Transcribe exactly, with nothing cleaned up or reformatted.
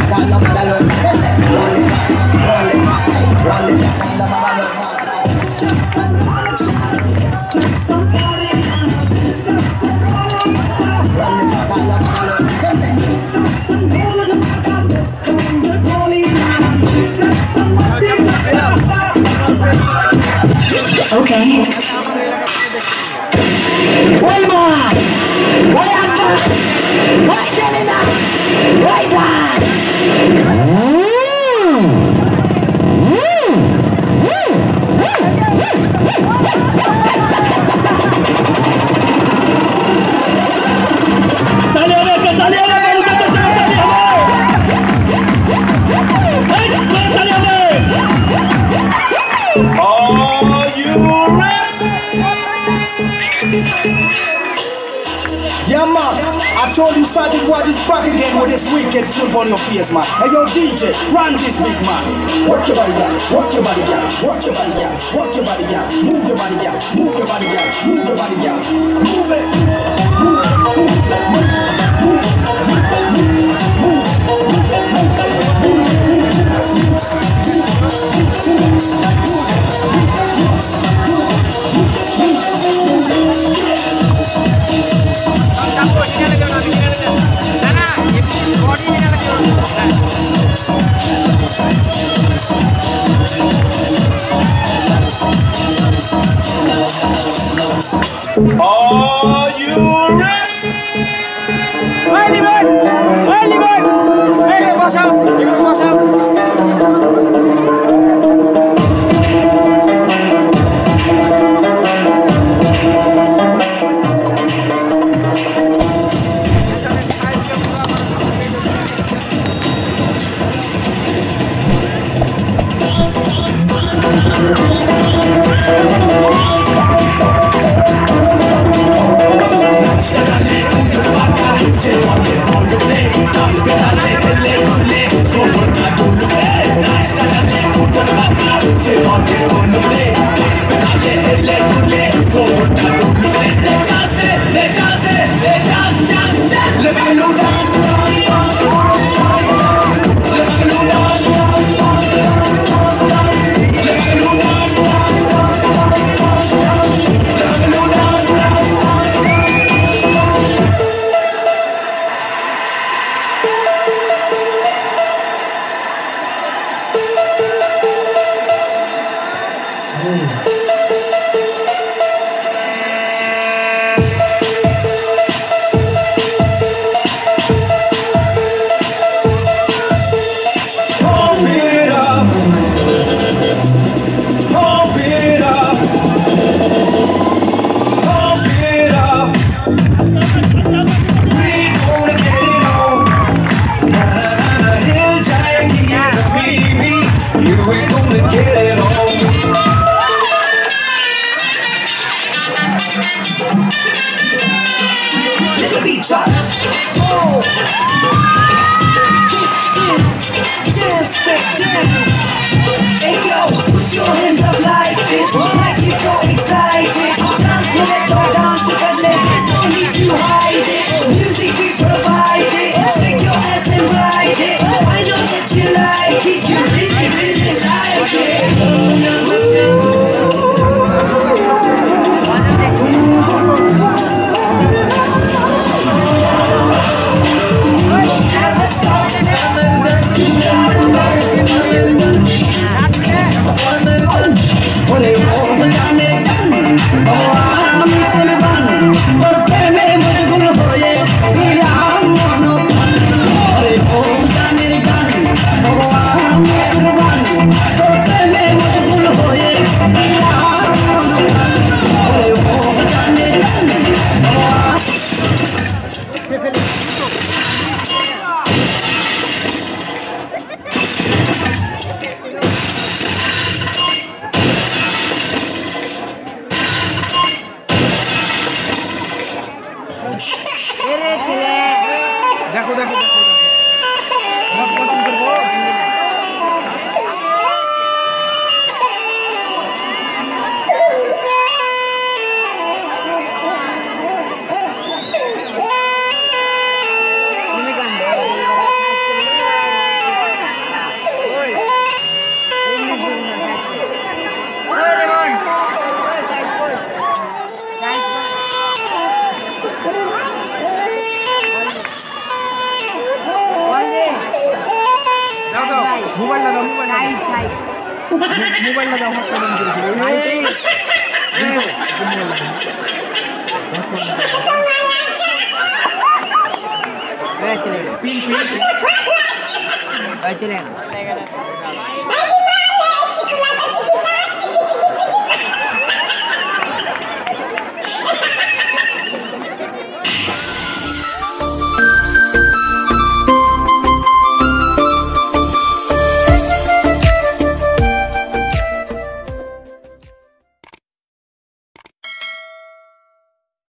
Okay. Why man? Why Anna? Why Selena? Why that? Dale a ver, dale a ver, dale a ver, dale a ver. Dale a ver. Are you ready? Yeah, man. I told you Sergeant Ward is back again with this wicked flip on your face, man. Hey, yo, D J, run this big man. Work your body, yeah. Work your body, yeah. Work your body, yeah. Work your body, yeah. Move your body, yeah. Move your body, yeah. Move your body, yeah. Move it. Move it. Move it. Move Are you ready? Ready, man! Ready, man! Hey, watch out! You gotta watch out! Side side মোবাইলটা দাও হাত করে দিয়েছিল এই চলে pin pin এই চলে